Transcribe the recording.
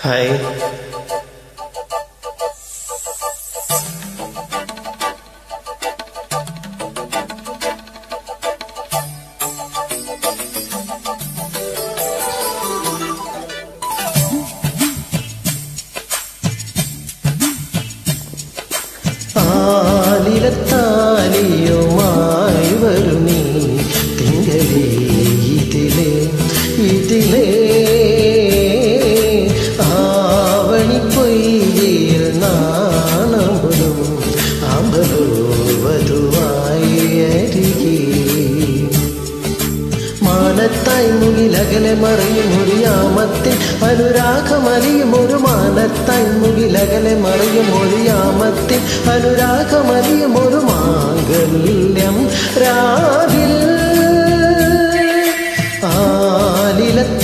Hi. ആലിലത്താലിയുമായി വരും നീ തിങ്കളേ ഇതിലേ ഇതിലേ ആവണി പൊയ്യിൽ നാണമ്പലും അമ്പലോ വധുവായി അരികെ മാനത്തായി മുകിലകലെ മറിയും ഒരു യാമത്തിൽ അനുരാഗമലിയും ഒരു മാനത്തായി മുകിലകലെ മറിയും ഒരു യാമത്തിൽ അനുരാഗമലിയും ഒരു മാംഗല്യം രാവിൽ ആലില